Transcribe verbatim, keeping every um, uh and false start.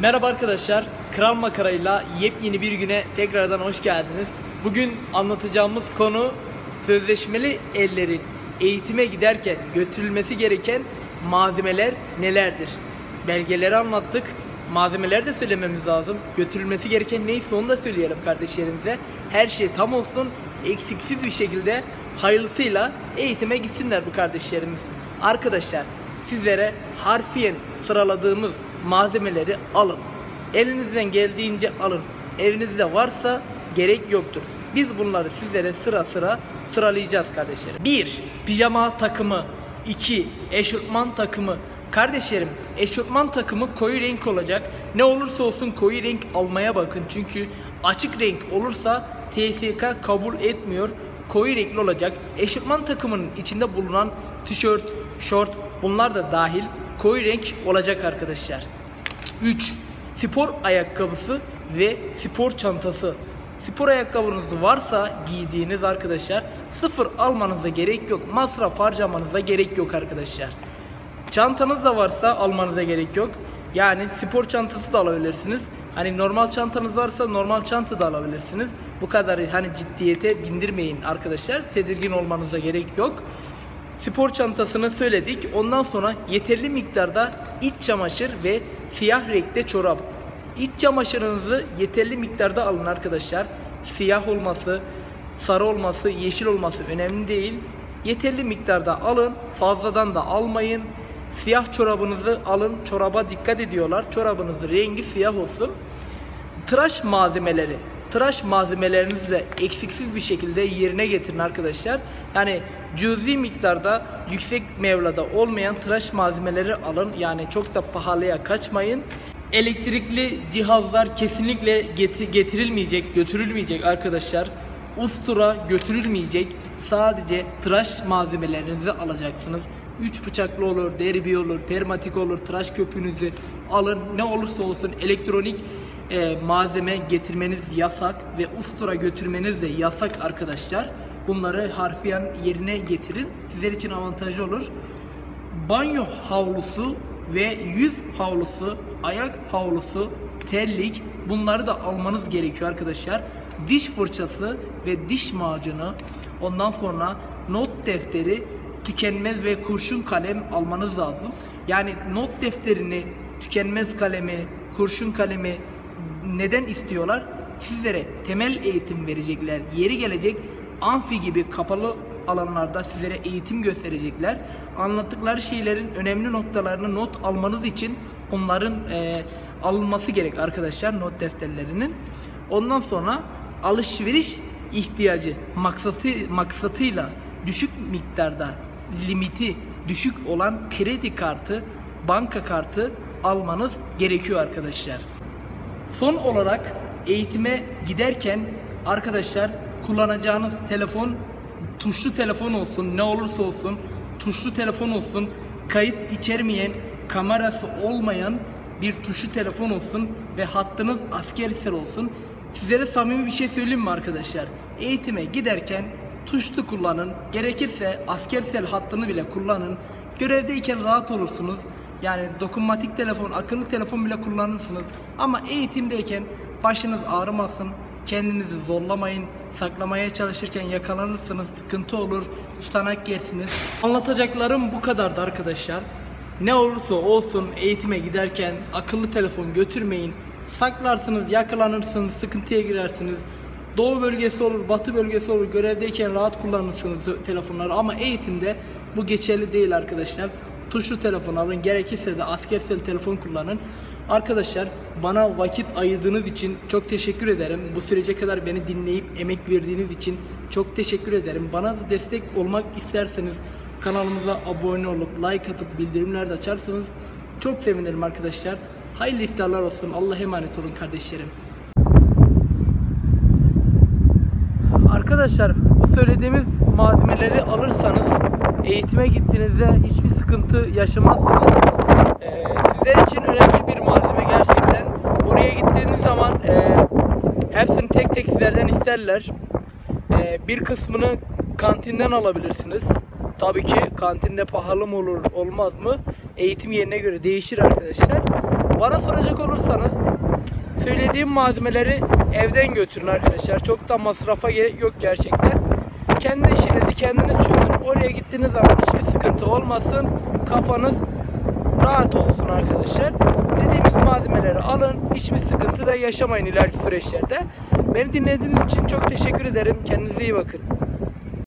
Merhaba arkadaşlar, Kral Makara'yla yepyeni bir güne tekrardan hoş geldiniz. Bugün anlatacağımız konu sözleşmeli ellerin eğitime giderken götürülmesi gereken malzemeler nelerdir? Belgeleri anlattık, malzemeler de söylememiz lazım. Götürülmesi gereken neyse onu da söyleyelim kardeşlerimize. Her şey tam olsun, eksiksiz bir şekilde hayırlısıyla eğitime gitsinler bu kardeşlerimiz. Arkadaşlar, sizlere harfiyen sıraladığımız malzemeleri alın. Elinizden geldiğince alın. Evinizde varsa gerek yoktur. Biz bunları sizlere sıra sıra sıralayacağız kardeşlerim. bir Pijama takımı. iki Eşofman takımı. Kardeşlerim, eşofman takımı koyu renk olacak. Ne olursa olsun koyu renk almaya bakın. Çünkü açık renk olursa T S K kabul etmiyor. Koyu renkli olacak. Eşofman takımının içinde bulunan tişört, şort, bunlar da dahil koyu renk olacak arkadaşlar. üç Spor ayakkabısı ve spor çantası. Spor ayakkabınız varsa giydiğiniz arkadaşlar, sıfır almanıza gerek yok. Masraf harcamanıza gerek yok arkadaşlar. Çantanız da varsa almanıza gerek yok. Yani spor çantası da alabilirsiniz. Hani normal çantanız varsa normal çanta da alabilirsiniz. Bu kadar hani ciddiyete bindirmeyin arkadaşlar. Tedirgin olmanıza gerek yok. Spor çantasını söyledik. Ondan sonra yeterli miktarda iç çamaşır ve siyah renkte çorap. İç çamaşırınızı yeterli miktarda alın arkadaşlar. Siyah olması, sarı olması, yeşil olması önemli değil. Yeterli miktarda alın. Fazladan da almayın. Siyah çorabınızı alın. Çoraba dikkat ediyorlar. Çorabınızın rengi siyah olsun. Tıraş malzemeleri. Tıraş malzemelerinizi de eksiksiz bir şekilde yerine getirin arkadaşlar. Yani cüzi miktarda, yüksek mevlada olmayan tıraş malzemeleri alın. Yani çok da pahalıya kaçmayın. Elektrikli cihazlar kesinlikle getirilmeyecek, götürülmeyecek arkadaşlar. Ustura götürülmeyecek. Sadece tıraş malzemelerinizi alacaksınız. Üç bıçaklı olur, derbi olur, permatik olur, tıraş köpüğünüzü alın. Ne olursa olsun elektronik e, malzeme getirmeniz yasak ve ustura götürmeniz de yasak arkadaşlar. Bunları harfiyen yerine getirin. Sizler için avantajlı olur. Banyo havlusu ve yüz havlusu, ayak havlusu, terlik, bunları da almanız gerekiyor arkadaşlar. Diş fırçası ve diş macunu, ondan sonra not defteri, tükenmez ve kurşun kalem almanız lazım. Yani not defterini, tükenmez kalemi, kurşun kalemi neden istiyorlar? Sizlere temel eğitim verecekler. Yeri gelecek amfi gibi kapalı alanlarda sizlere eğitim gösterecekler. Anlattıkları şeylerin önemli noktalarını not almanız için onların e, alınması gerek arkadaşlar, not defterlerinin. Ondan sonra alışveriş ihtiyacı maksatı, maksatıyla düşük miktarda limiti düşük olan kredi kartı, banka kartı almanız gerekiyor arkadaşlar. Son olarak eğitime giderken arkadaşlar kullanacağınız telefon tuşlu telefon olsun, ne olursa olsun tuşlu telefon olsun, kayıt içermeyen, kamerası olmayan bir tuşlu telefon olsun ve hattınız askersel olsun. Sizlere samimi bir şey söyleyeyim mi arkadaşlar? Eğitime giderken tuşlu kullanın. Gerekirse askersel hattını bile kullanın. Görevdeyken rahat olursunuz. Yani dokunmatik telefon, akıllı telefon bile kullanırsınız. Ama eğitimdeyken başınız ağrımasın. Kendinizi zorlamayın. Saklamaya çalışırken yakalanırsınız. Sıkıntı olur. Tutanak yersiniz. Anlatacaklarım bu kadardı arkadaşlar. Ne olursa olsun eğitime giderken akıllı telefon götürmeyin. Saklarsınız, yakalanırsınız, sıkıntıya girersiniz. Doğu bölgesi olur, batı bölgesi olur. Görevdeyken rahat kullanırsınız telefonları ama eğitimde bu geçerli değil arkadaşlar. Tuşlu telefon alın, gerekirse de askersel telefon kullanın. Arkadaşlar, bana vakit ayırdığınız için çok teşekkür ederim. Bu sürece kadar beni dinleyip emek verdiğiniz için çok teşekkür ederim. Bana da destek olmak isterseniz kanalımıza abone olup like atıp bildirimler de açarsanız çok sevinirim arkadaşlar. Hayırlı iftarlar olsun. Allah'a emanet olun kardeşlerim. Arkadaşlar, bu söylediğimiz malzemeleri alırsanız eğitime gittiğinizde hiçbir sıkıntı yaşamazsınız. Ee, sizler için önemli bir malzeme gerçekten. Oraya gittiğiniz zaman e, hepsini tek tek sizlerden isterler. E, bir kısmını kantinden alabilirsiniz. Tabii ki kantinde pahalı mı olur olmaz mı? Eğitim yerine göre değişir arkadaşlar. Bana soracak olursanız söylediğim malzemeleri evden götürün arkadaşlar. Çok da masrafa gerek yok gerçekten. Kendi işinizi kendiniz çözün. Oraya gittiğiniz zaman hiçbir sıkıntı olmasın. Kafanız rahat olsun arkadaşlar. Dediğimiz malzemeleri alın. Hiçbir sıkıntı da yaşamayın ileriki süreçlerde. Beni dinlediğiniz için çok teşekkür ederim. Kendinize iyi bakın.